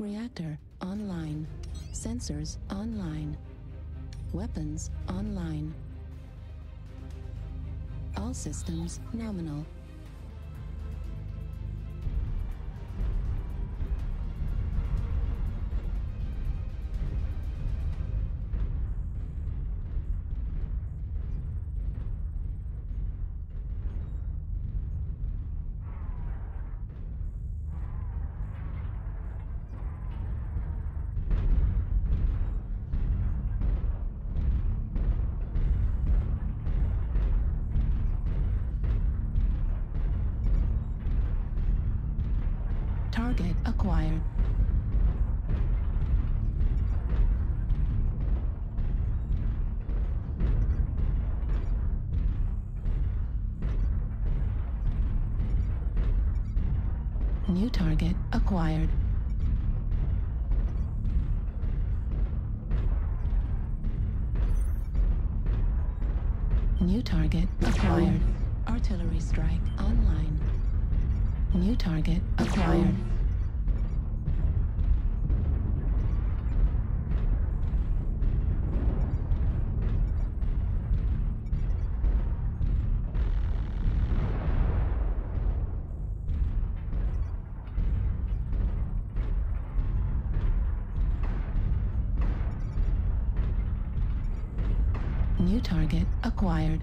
Reactor online. Sensors online. Weapons online. All systems nominal. Target acquired. New target acquired. New target acquired. Artillery strike online. New target acquired. New target acquired.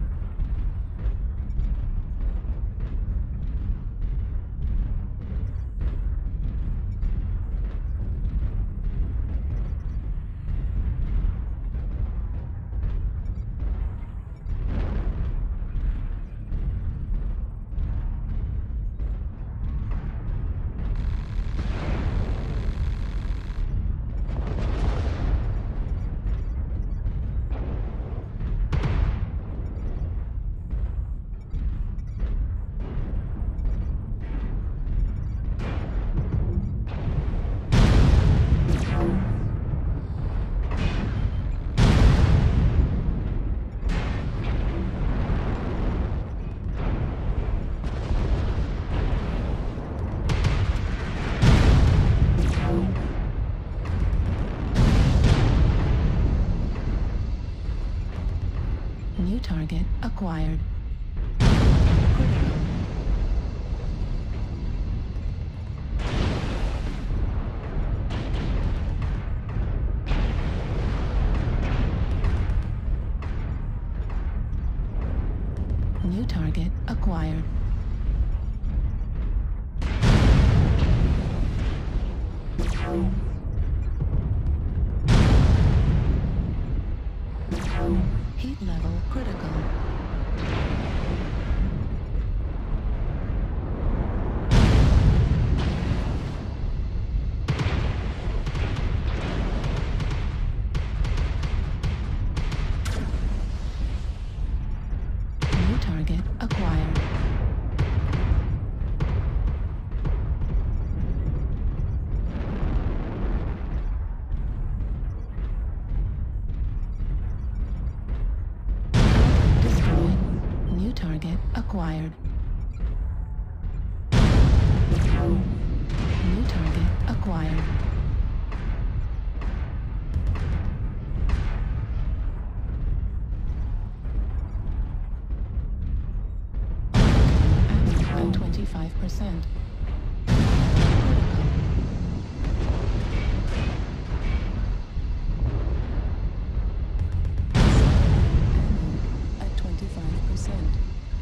New target acquired. New target acquired. Heat level critical. New target acquired. Target acquired. New target acquired. At 25%. At 25%.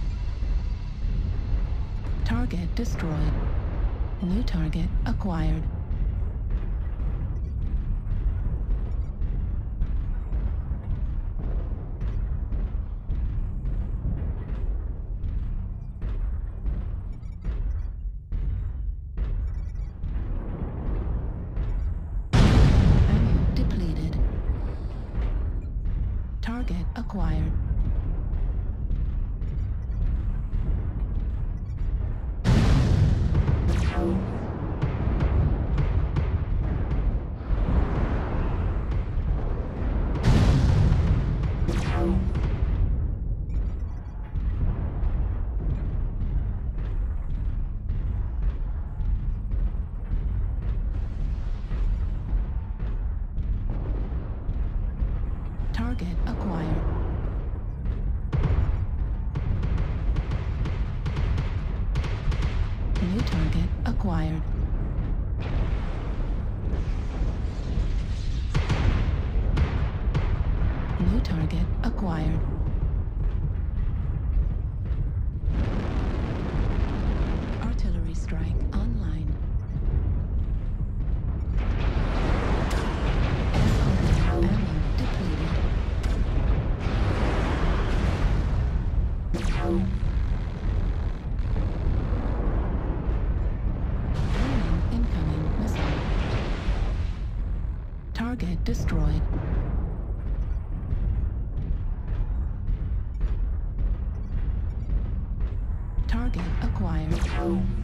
Target destroyed. New target acquired. Ammo depleted. Target acquired. Target acquired. New target acquired. New target acquired. Artillery strike online. Ammo depleted. Warning, incoming missile. Target destroyed. Target acquired.